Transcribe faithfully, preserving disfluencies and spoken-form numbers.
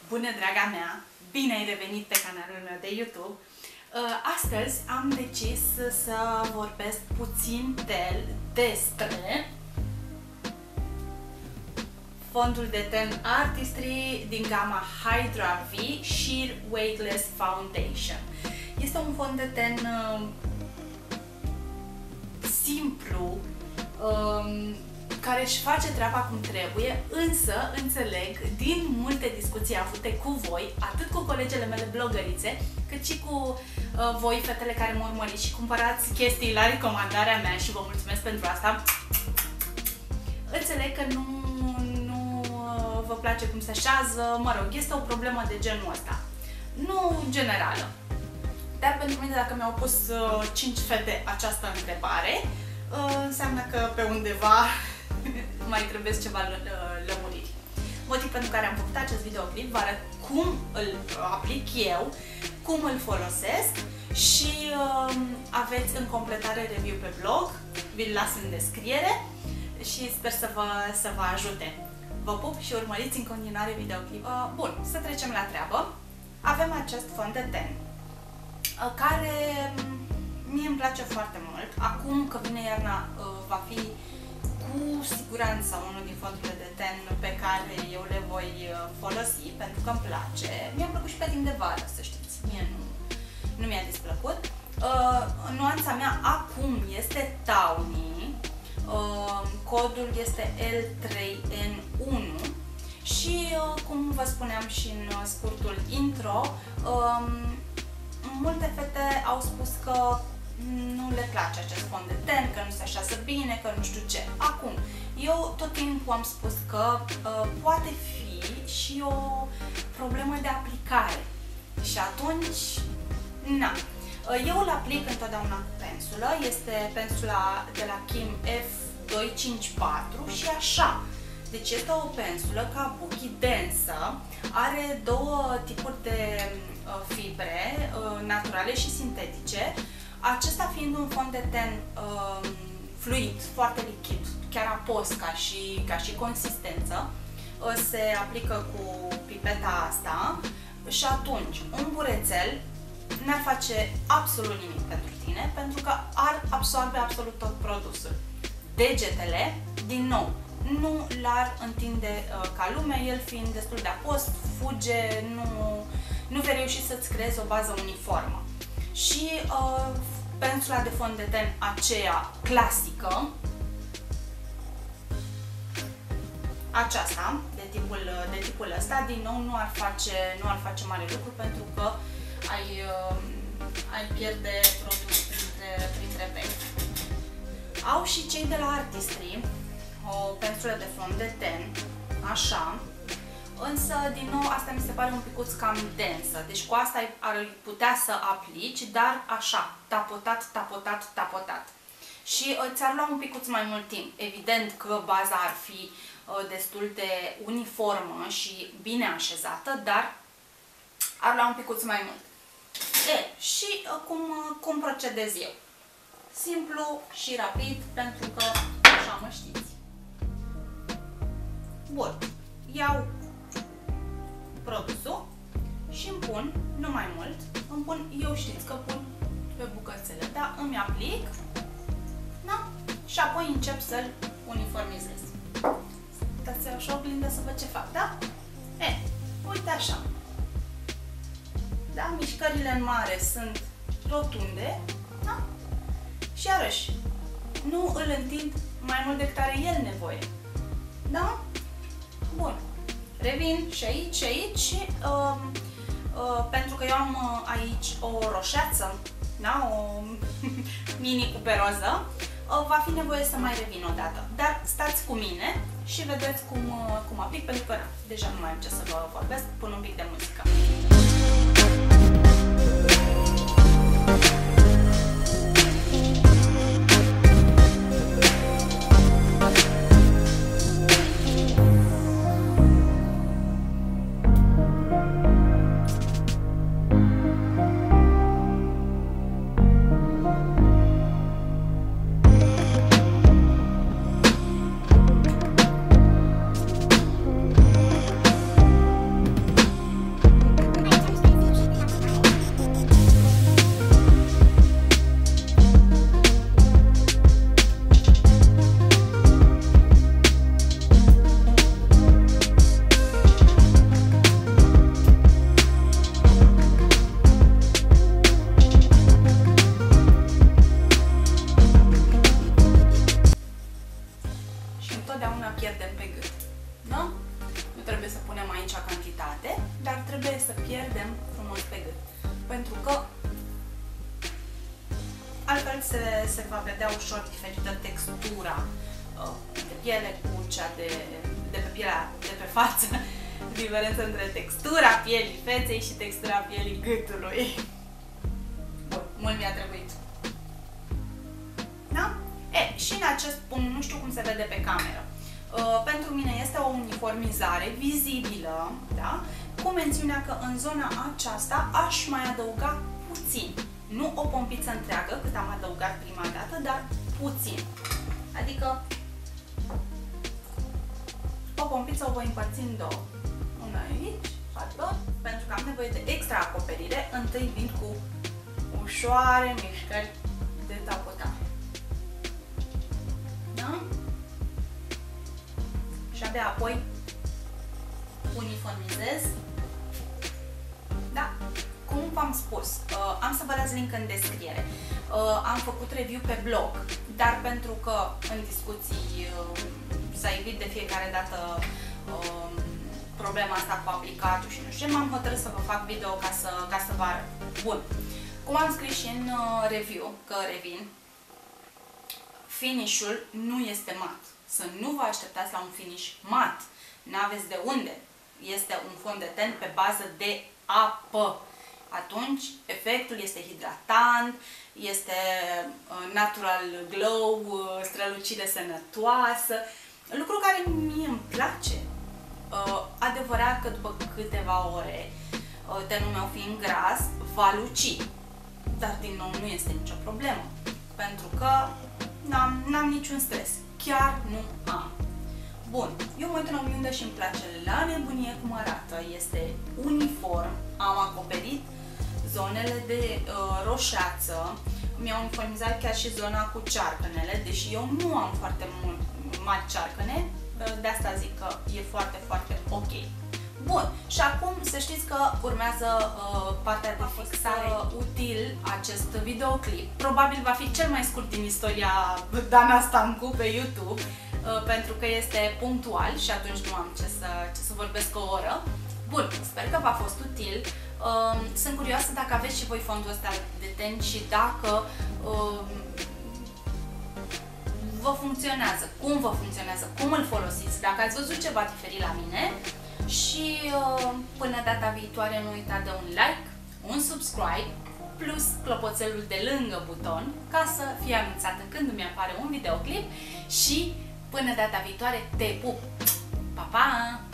Bună, draga mea! Bine ai revenit pe canalul meu de YouTube! Astăzi am decis să vorbesc puțin despre fondul de ten Artistry din gama Hydra V Sheer Weightless Foundation. Este un fond de ten simplu, um, care își face treaba cum trebuie, însă înțeleg din multe discuții avute cu voi, atât cu colegele mele blogărițe, cât și cu uh, voi, fetele care mă urmăriți și cumpărați chestii la recomandarea mea și vă mulțumesc pentru asta. Înțeleg că nu, nu uh, vă place cum se așează, mă rog, este o problemă de genul ăsta. Nu generală. Dar pentru mine, dacă mi-au pus uh, cinci fete această întrebare, uh, înseamnă că pe undeva mai trebuie ceva lămuriri. Motiv pentru care am făcut acest videoclip, vă arăt cum îl aplic eu, cum îl folosesc și uh, aveți în completare review pe blog, vi-l las în descriere și sper să vă, să vă ajute. Vă pup și urmăriți în continuare videoclip. Uh, bun, să trecem la treabă. Avem acest fond de ten, uh, care mie îmi place foarte mult. Acum că vine iarna, uh, va fi cu siguranță unul din fondurile de ten pe care eu le voi folosi, pentru că îmi place. Mi-a plăcut și pe timp de vară, să știți, mie nu, nu mi-a displăcut. Uh, nuanța mea acum este Tawny, uh, codul este L trei N unu și, uh, cum vă spuneam și în scurtul intro, uh, multe fete au spus că nu le place acest fond de ten, că nu se așează bine, că nu știu ce. Acum, eu tot timpul am spus că uh, poate fi și o problemă de aplicare. Și atunci, na. Uh, eu îl aplic întotdeauna cu pensulă. Este pensula de la Kim F doi cinci patru și așa. Deci este o pensulă kabuki densă, are două tipuri de uh, fibre, uh, naturale și sintetice. Acesta fiind un fond de ten uh, fluid, foarte lichid, chiar apos ca și, ca și consistență, uh, se aplică cu pipeta asta și atunci un burețel n-ar face absolut nimic pentru tine, pentru că ar absorbe absolut tot produsul. Degetele, din nou, nu l-ar întinde uh, ca lumea, el fiind destul de apos, fuge, nu, nu vei reuși să-ți creezi o bază uniformă. Și uh, pensula de fond de ten aceea clasică, aceasta, de tipul, de tipul ăsta, din nou nu ar face, nu ar face mare lucru, pentru că ai, uh, ai pierde produsul printre, printre pești. Au și cei de la Artistry o pensulă de fond de ten, așa. Însă, din nou, asta mi se pare un picuț cam densă. Deci cu asta ar putea să aplici, dar așa, tapotat, tapotat, tapotat. Și ți-ar lua un picuț mai mult timp. Evident că baza ar fi destul de uniformă și bine așezată, dar ar lua un picuț mai mult. E, și cum, cum procedez eu? Simplu și rapid, pentru că așa mă știți. Bun. Iau produsul și îmi pun, nu mai mult, îmi pun, eu știți că pun pe bucățele, da? Îmi aplic, da? Și apoi încep să-l uniformizez. Dați așa oglindă să văd ce fac, da? E, uite așa. Da? Mișcările în mare sunt rotunde, da? Și iarăși, nu îl întind mai mult decât are el nevoie. Da? Bun. Revin și aici și aici și uh, uh, pentru că eu am uh, aici o roșeață, da? O mini cuperoză, uh, va fi nevoie să mai revin o dată. Dar stați cu mine și vedeți cum, uh, cum aplic, pentru că na, deja nu mai am ce să vă vorbesc, pun un pic de muzică. aici cantitate, dar trebuie să pierdem frumos pe gât. Pentru că altfel se, se va vedea ușor diferită textura uh, de piele cu cea de, de pe pielea de pe față. Diferența între textura pielii feței și textura pielii gâtului. Bun, mult mi-a trebuit. Da? E, și în acest punct, nu știu cum se vede pe cameră. Uh, pentru mine este o uniformizare vizibilă, da? Cu mențiunea că în zona aceasta aș mai adăuga puțin. Nu o pompiță întreagă, cât am adăugat prima dată, dar puțin. Adică o pompiță o voi împărți în două. Una aici, altă, pentru că am nevoie de extra acoperire. Întâi vin cu ușoare mișcări de tapotare. Da? Și abia apoi uniformizez. Da? Cum v-am spus, uh, am să vă las link în descriere. Uh, am făcut review pe blog, dar pentru că în discuții uh, s-a evit de fiecare dată uh, problema asta cu aplicatul și nu știu ce, m-am hotărât să vă fac video ca să, ca să vă arăt. Bun. Cum am scris și în uh, review, că revin, finish-ul nu este mat. Să nu vă așteptați la un finish mat. N-aveți de unde. Este un fond de ten pe bază de apă. Atunci efectul este hidratant, este natural glow, strălucire sănătoasă, lucru care mie îmi place. Adevărat că după câteva ore, tenul meu fiind gras, va luci, dar din nou nu este nicio problemă, pentru că n-am niciun stres, chiar nu am. Bun, eu mă uit în oglindă și îmi place la nebunie cum arată, este uniform, am acoperit zonele de uh, roșeață, mi-au uniformizat chiar și zona cu cearcănele, deși eu nu am foarte mult mari cearcăne, de asta zic că e foarte, foarte ok. Bun, și acum să știți că urmează uh, partea de fixare. Util acest videoclip, probabil va fi cel mai scurt din istoria Dana Stancu pe YouTube, uh, pentru că este punctual și atunci nu am ce să, ce să vorbesc o oră. Bun, sper că v-a fost util. Uh, sunt curioasă dacă aveți și voi fondul ăsta de ten și dacă uh, vă funcționează, cum vă funcționează, cum îl folosiți, dacă ați văzut ceva diferit la mine. Și uh, până data viitoare nu uita de un like, un subscribe, plus clopoțelul de lângă buton ca să fie anunțată când îmi apare un videoclip și până data viitoare te pup! Pa, pa!